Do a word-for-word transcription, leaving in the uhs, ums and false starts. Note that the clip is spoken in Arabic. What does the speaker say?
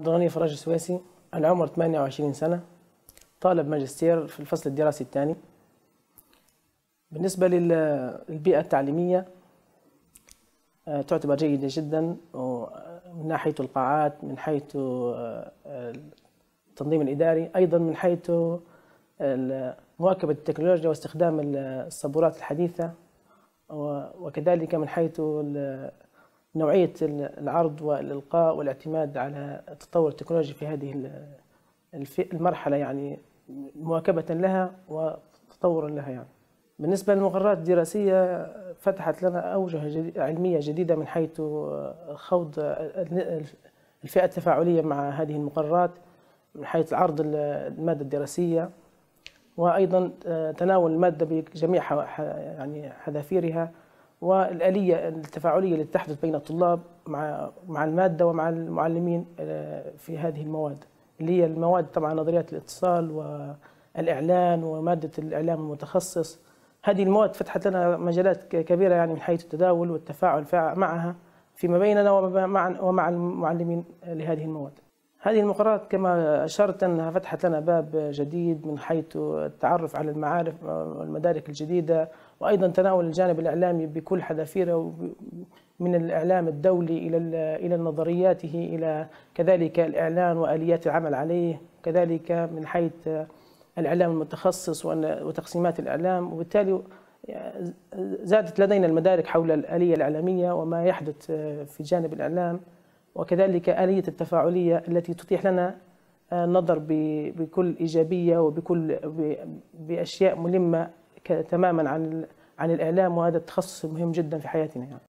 عبدالغني الاسويسي، العمر ثمانية وعشرين سنة، طالب ماجستير في الفصل الدراسي الثاني. بالنسبة للبيئة التعليمية تعتبر جيدة جدا من ناحية القاعات، من حيث التنظيم الإداري، أيضا من حيث مواكبة التكنولوجيا واستخدام السبورات الحديثة، وكذلك من حيث نوعية العرض والإلقاء والاعتماد على التطور التكنولوجي في هذه المرحلة، يعني مواكبة لها وتطورا لها. يعني بالنسبة للمقررات الدراسية فتحت لنا أوجه علمية جديدة من حيث خوض الفئة التفاعلية مع هذه المقررات، من حيث عرض المادة الدراسية، وأيضا تناول المادة بجميع يعني حذافيرها، والآلية التفاعلية اللي تحدث بين الطلاب مع مع المادة ومع المعلمين في هذه المواد، اللي هي المواد طبعا نظريات الاتصال والإعلان ومادة الإعلام المتخصص. هذه المواد فتحت لنا مجالات كبيرة يعني من حيث التداول والتفاعل معها فيما بيننا ومع ومع المعلمين لهذه المواد. هذه المقررات كما أشرت أنها فتحت لنا باب جديد من حيث التعرف على المعارف والمدارك الجديدة، وأيضا تناول الجانب الإعلامي بكل حذافيره، من الإعلام الدولي إلى إلى نظرياته، إلى كذلك الإعلان وآليات العمل عليه، كذلك من حيث الإعلام المتخصص وتقسيمات الإعلام. وبالتالي زادت لدينا المدارك حول الآلية الإعلامية وما يحدث في جانب الإعلام، وكذلك آلية التفاعلية التي تتيح لنا النظر بكل إيجابية وبكل بأشياء ملمة تماما عن عن الإعلام، وهذا التخصص مهم جدا في حياتنا يعني.